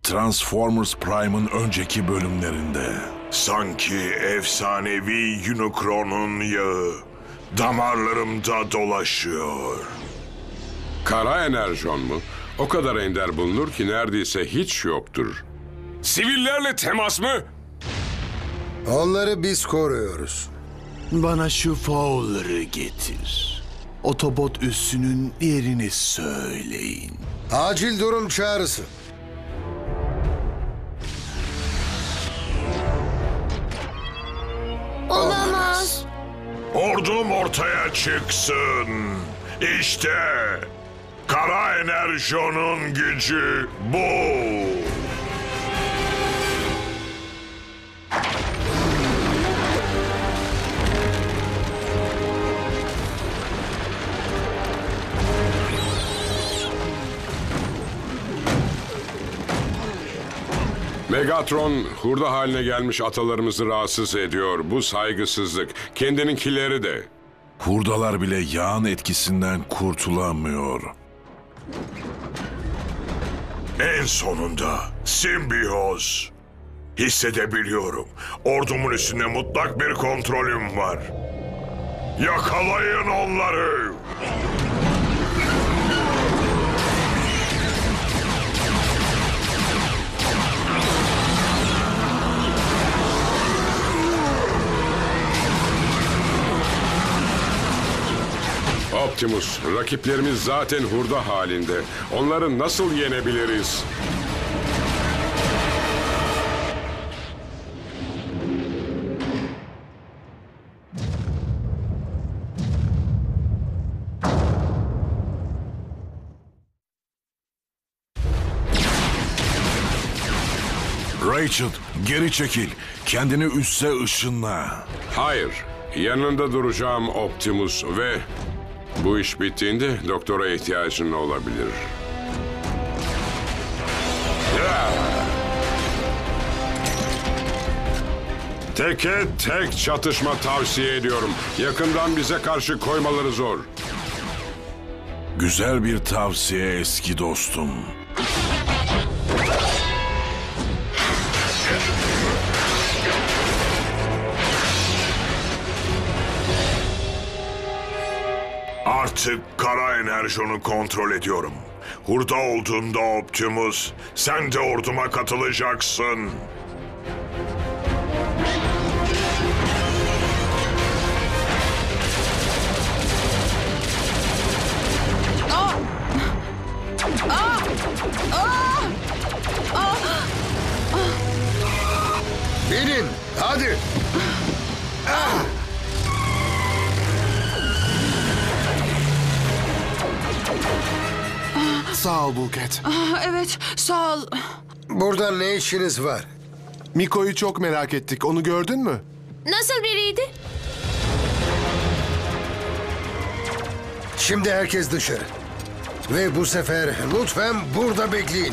Transformers Prime'ın önceki bölümlerinde. Sanki efsanevi Unicron'un yağı damarlarımda dolaşıyor. Kara enerjon mu? O kadar ender bulunur ki neredeyse hiç yoktur. Sivillerle temas mı? Onları biz koruyoruz. Bana şu Fowler'ı getir. Otobot üssünün yerini söyleyin. Acil durum çağrısı. Olamaz. Ordum ortaya çıksın. İşte kara enerjonun gücü bu. Megatron, hurda haline gelmiş atalarımızı rahatsız ediyor. Bu saygısızlık. Kendininkileri de. Hurdalar bile yağın etkisinden kurtulamıyor. En sonunda simbiyoz. Hissedebiliyorum. Ordumun üstünde mutlak bir kontrolüm var. Yakalayın onları. Optimus, rakiplerimiz zaten hurda halinde. Onları nasıl yenebiliriz? Rachel, geri çekil. Kendini üsse ışınla. Hayır, yanında duracağım Optimus ve... Bu iş bittiğinde doktora ihtiyacın olabilir. Teke tek çatışma tavsiye ediyorum. Yakından bize karşı koymaları zor. Güzel bir tavsiye eski dostum. Artık kara enerjonu kontrol ediyorum. Hurda olduğunda Optimus, sen de orduma katılacaksın. Binin, hadi. Sağ ol Bulket. Evet, sağ ol. Burada ne işiniz var? Miko'yu çok merak ettik. Onu gördün mü? Nasıl biriydi? Şimdi herkes dışarı. Ve bu sefer lütfen burada bekleyin.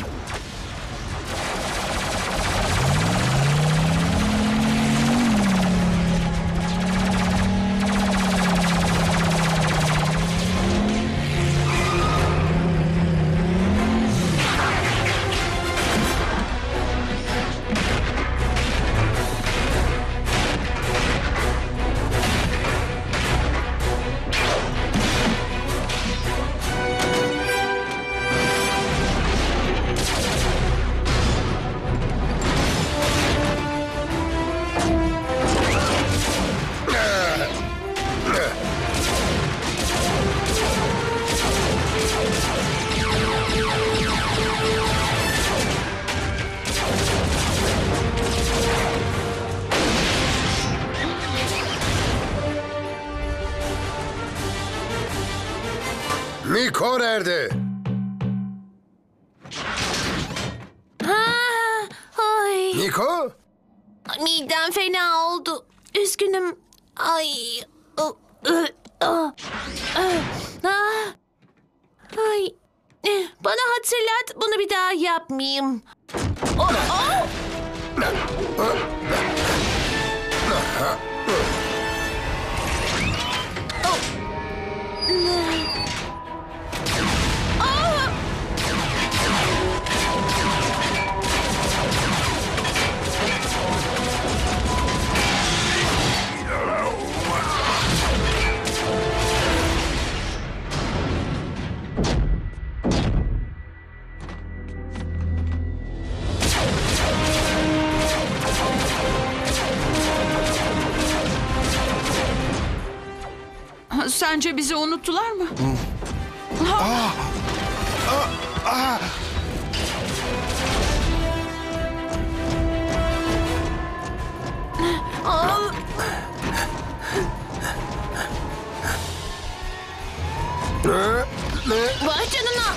Miko nerede? Ay, Miko? midem fena oldu. Üzgünüm. Ay. Ay. Bana hatırlat, bunu bir daha yapmayayım. Sence bizi unuttular mı? Vay canına.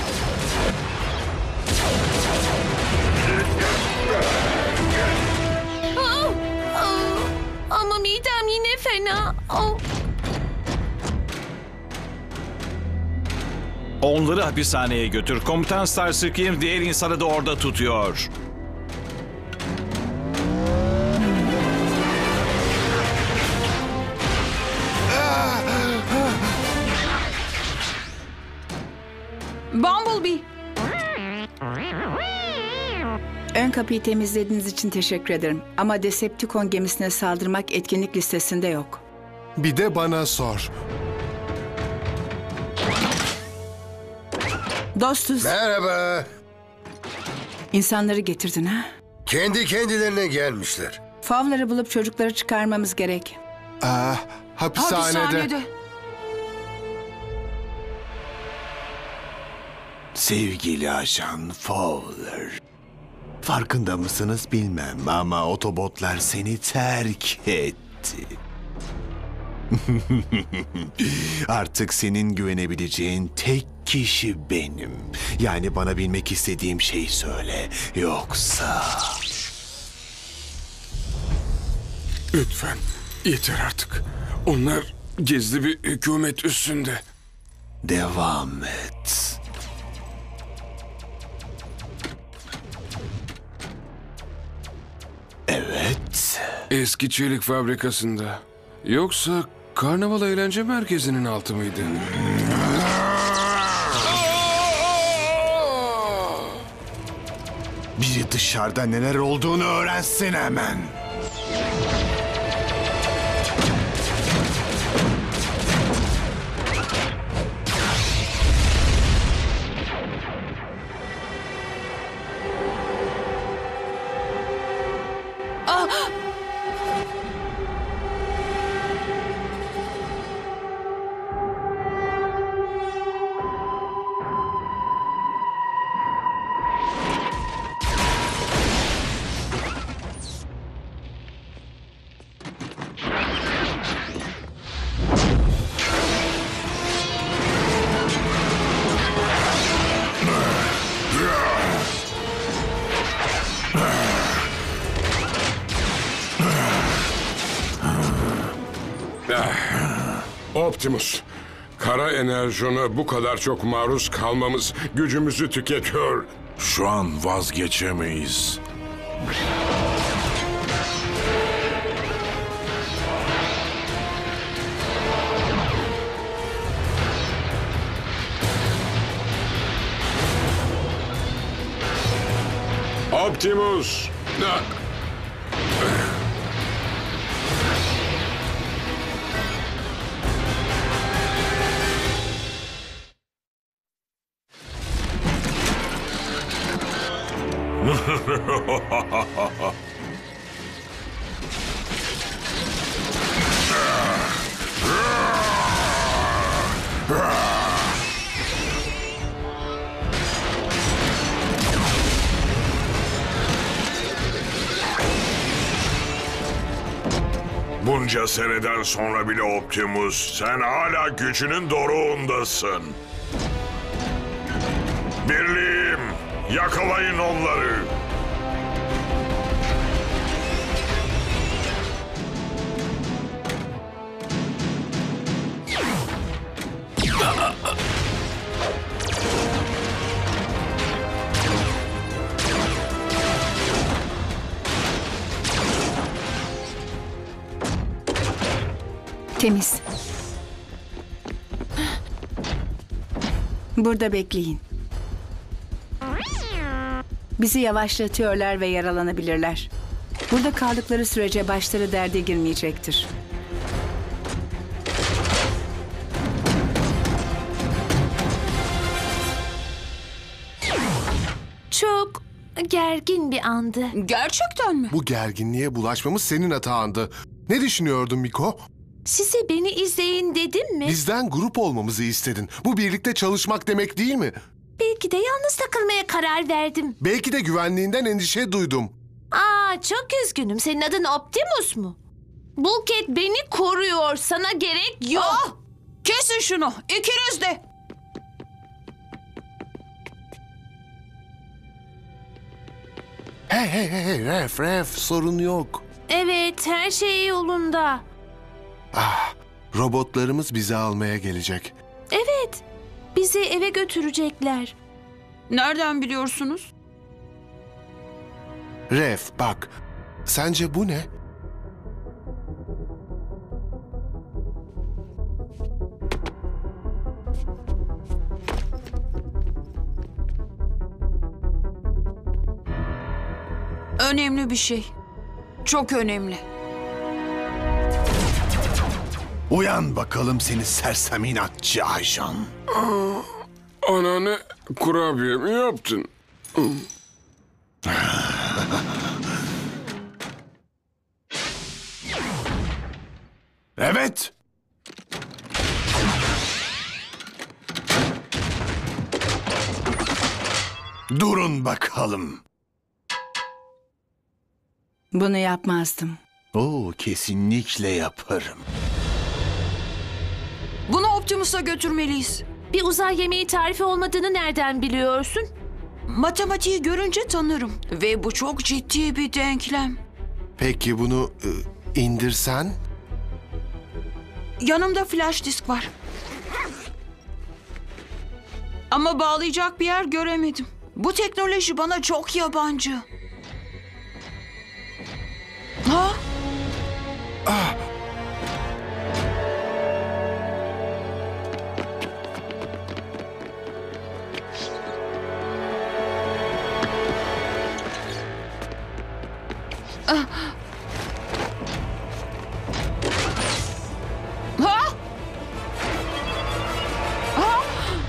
Ama midem yine fena. Onları hapishaneye götür. Komutan Starscream diğer insanı da orada tutuyor. Bumblebee. Ön kapıyı temizlediğiniz için teşekkür ederim. Ama Decepticon gemisine saldırmak etkinlik listesinde yok. Bir de bana sor. Dostuz, Merhaba. insanları getirdin ha? Kendi kendilerine gelmişler. Favları bulup çocukları çıkarmamız gerek. Hapishanede. Sevgili ajan Fowler. Farkında mısınız bilmem ama otobotlar seni terk etti. Artık senin güvenebileceğin tek kişi benim. Yani bana bilmek istediğim şeyi söyle. Yoksa... Lütfen yeter artık. Onlar gizli bir hükümet üstünde. Devam et. Evet. Eski çelik fabrikasında. Yoksa karnaval eğlence merkezinin altı mıydı? Biri dışarıda neler olduğunu öğrensin hemen. Optimus, kara enerjona bu kadar çok maruz kalmamız gücümüzü tüketiyor. Şu an vazgeçemeyiz. Optimus! Bunca seneden sonra bile Optimus, sen hala gücünün doruğundasın. Birliğim, yakalayın onları. Temiz. Burada bekleyin. Bizi yavaşlatıyorlar ve yaralanabilirler. Burada kaldıkları sürece başları derde girmeyecektir. Çok gergin bir andı. Gerçekten mi? Bu gerginliğe bulaşmamız senin hatandı. Ne düşünüyordun Miko? Size beni izleyin dedim mi? Bizden grup olmamızı istedin. Bu birlikte çalışmak demek değil mi? Belki de yalnız takılmaya karar verdim. Belki de güvenliğinden endişe duydum. Çok üzgünüm. Senin adın Optimus mu? Bulkhead beni koruyor. Sana gerek yok. Kesin şunu. İkiniz de. Hey, Ref, sorun yok. Evet, her şey yolunda. Robotlarımız bizi almaya gelecek. Evet, bizi eve götürecekler. Nereden biliyorsunuz? Ref, bak. Sence bu ne? Önemli bir şey. Çok önemli. Uyan bakalım seni sersem inatçı ajan. Anneanne, kurabiye mi yaptın? Evet. Durun bakalım. Bunu yapmazdım. Kesinlikle yaparım. Bunu Optimus'a götürmeliyiz. Bir uzay yemeği tarifi olmadığını nereden biliyorsun? Matematiği görünce tanırım. Ve bu çok ciddi bir denklem. Peki bunu indirsen? Yanımda flash disk var. Ama bağlayacak bir yer göremedim. Bu teknoloji bana çok yabancı. Ha? Ha? Ha?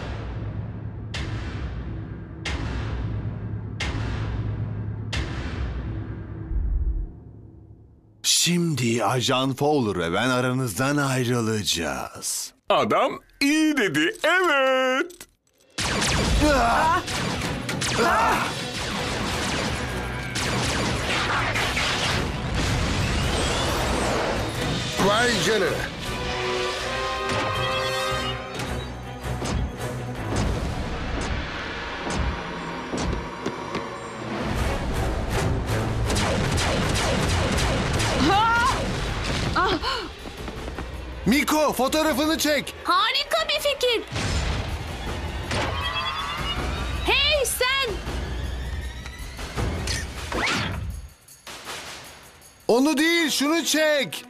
Şimdi Ajan Fowler ve ben aranızdan ayrılacağız. Adam iyi dedi, evet. Vay canına. Miko, fotoğrafını çek. Harika bir fikir. Hey sen! Onu değil, şunu çek.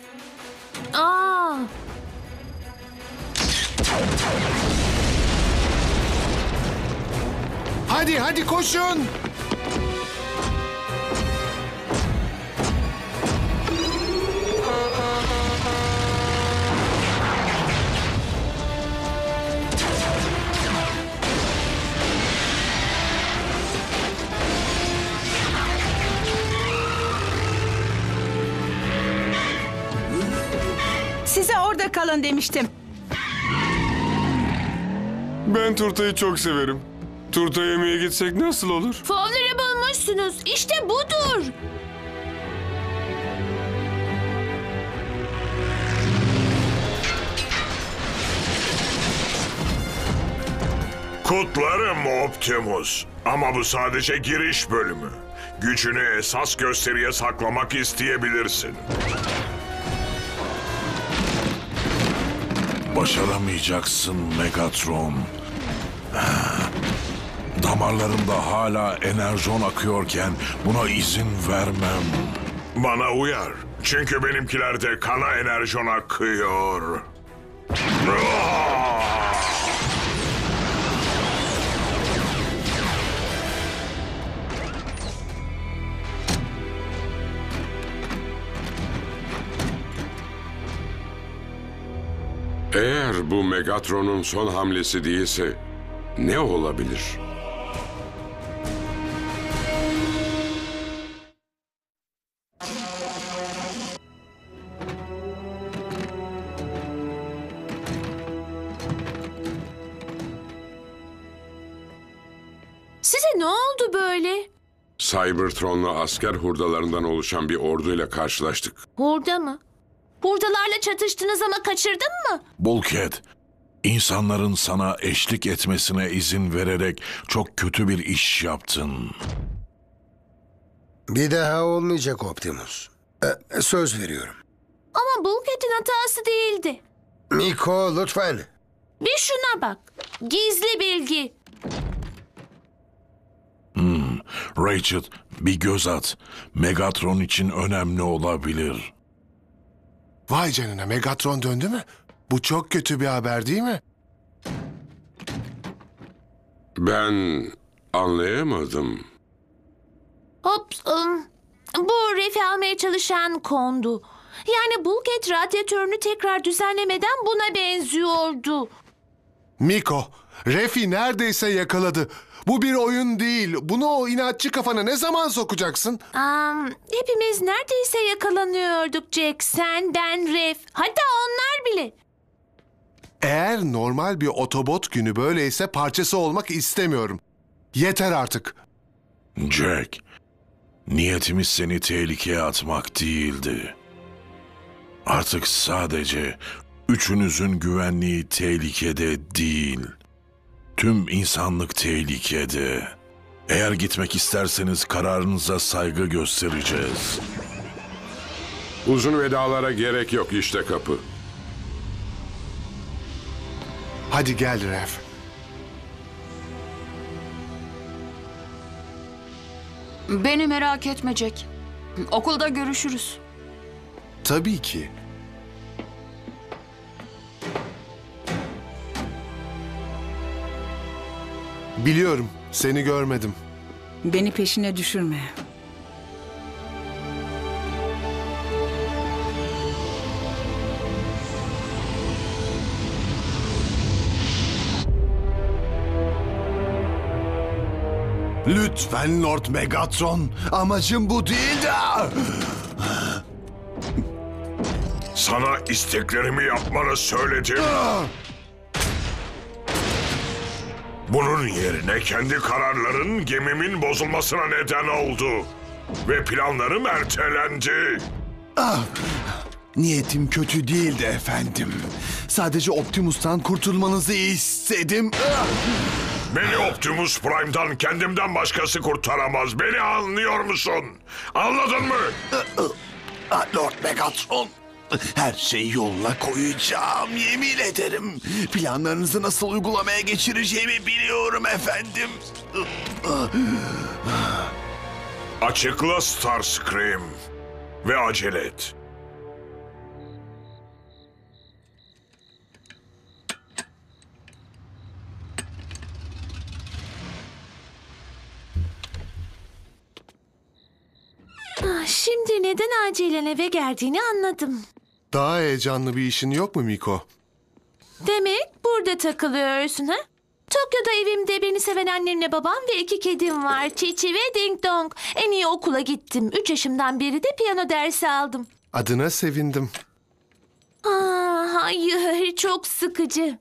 Hadi koşun. Size orada kalın demiştim. Ben turtayı çok severim. Turta yemeye gitsek nasıl olur? Fowler'ı bulmuşsunuz. İşte budur. Kutlarım Optimus. Ama bu sadece giriş bölümü. Gücünü esas gösteriye saklamak isteyebilirsin. Başaramayacaksın Megatron. Damarlarımda hala enerjon akıyorken buna izin vermem. Bana uyar. Çünkü benimkilerde kana enerjon akıyor. Eğer bu Megatron'un son hamlesi değilse ne olabilir? oldu böyle? Cybertron'la asker hurdalarından oluşan bir orduyla karşılaştık. Hurda mı? Hurdalarla çatıştınız ama kaçırdın mı? Bulkhead, insanların sana eşlik etmesine izin vererek çok kötü bir iş yaptın. Bir daha olmayacak Optimus. Söz veriyorum. Ama Bulkhead'in hatası değildi. Miko lütfen. Bir şuna bak. Gizli bilgi. Rachel, bir göz at. Megatron için önemli olabilir. Vay canına, Megatron döndü mü? Bu çok kötü bir haber değil mi? Ben anlayamadım. Hops, bu Ref'i almaya çalışan kondu. Yani Bulkhead radyatörünü tekrar düzenlemeden buna benziyordu. Miko, Refi neredeyse yakaladı. Bu bir oyun değil. Bunu o inatçı kafana ne zaman sokacaksın? Hepimiz neredeyse yakalanıyorduk Jack. Sen, ben, Ref. Hatta onlar bile. Eğer normal bir otobot günü böyleyse parçası olmak istemiyorum. Yeter artık. Jack, niyetimiz seni tehlikeye atmak değildi. Artık sadece üçünüzün güvenliği tehlikede değil. Tüm insanlık tehlikede. Eğer gitmek isterseniz kararınıza saygı göstereceğiz. Uzun vedalara gerek yok, işte kapı. Hadi gel Ref. Beni merak etme Jack. Okulda görüşürüz. Tabii ki. Biliyorum, seni görmedim. Beni peşine düşürme. Lütfen Lord Megatron. Amacım bu değil de... Sana isteklerimi yapmanı söyledim. Bunun yerine kendi kararların gemimin bozulmasına neden oldu. Ve planlarım ertelendi. Niyetim kötü değildi efendim. Sadece Optimus'tan kurtulmanızı istedim. Beni Optimus Prime'dan kendimden başkası kurtaramaz. Beni anlıyor musun? Anladın mı? Lord Megatron, her şeyi yoluna koyacağım, yemin ederim. Planlarınızı nasıl uygulamaya geçireceğimi biliyorum efendim. Açıkla Starscream. Ve acele et. Şimdi neden acilen eve geldiğini anladım. Daha heyecanlı bir işin yok mu Miko? Demek burada takılıyorsun ha? Tokyo'da evimde beni seven annemle babam ve 2 kedim var. Çiçi ve Ding Dong. En iyi okula gittim. 3 yaşımdan beri de piyano dersi aldım. Adına sevindim. Hayır, çok sıkıcı.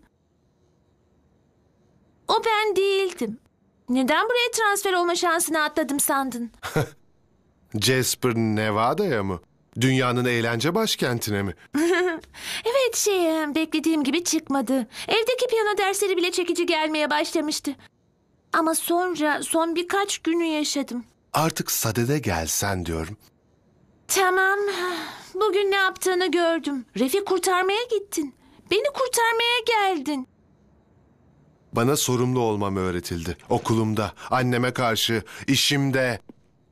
O ben değildim. Neden buraya transfer olma şansını atladım sandın? Jasper, Nevada'ya mı? Dünyanın eğlence başkentine mi? Evet, beklediğim gibi çıkmadı. Evdeki piyano dersleri bile çekici gelmeye başlamıştı. Ama sonra son birkaç günü yaşadım. Artık sadede gelsen diyorum. Tamam. Bugün ne yaptığını gördüm. Ref'i kurtarmaya gittin. Beni kurtarmaya geldin. Bana sorumlu olmam öğretildi. Okulumda, anneme karşı, işimde.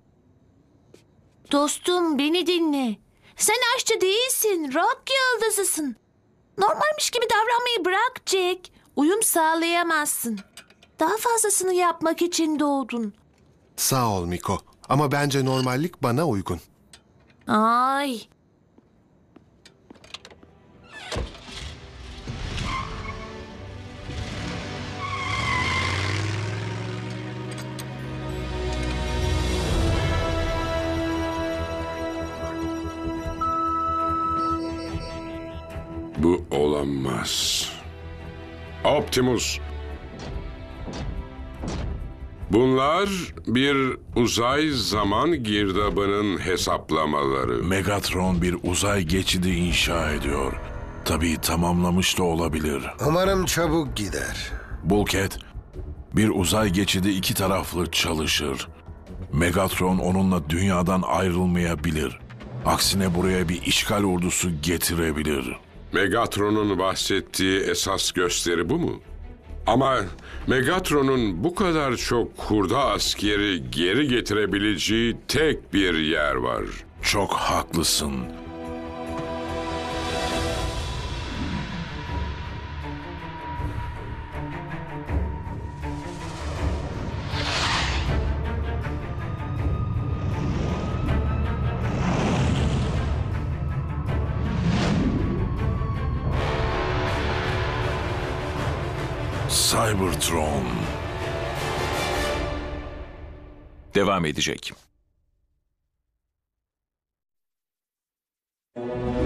Dostum, beni dinle. Sen aşçı değilsin, rock yıldızısın. Normalmiş gibi davranmayı bırak Jack. Uyum sağlayamazsın. Daha fazlasını yapmak için doğdun. Sağ ol Miko. Ama bence normallik bana uygun. Ay. Bu olamaz. Optimus. Bunlar bir uzay zaman girdabının hesaplamaları. Megatron bir uzay geçidi inşa ediyor. Tabii tamamlamış da olabilir. Umarım çabuk gider. Bulkhead, bir uzay geçidi iki taraflı çalışır. Megatron onunla dünyadan ayrılmayabilir. Aksine buraya bir işgal ordusu getirebilir. Megatron'un bahsettiği esas gösteri bu mu? Ama Megatron'un bu kadar çok hurda askeri geri getirebileceği tek bir yer var. Çok haklısın. Cybertron. Devam edecek.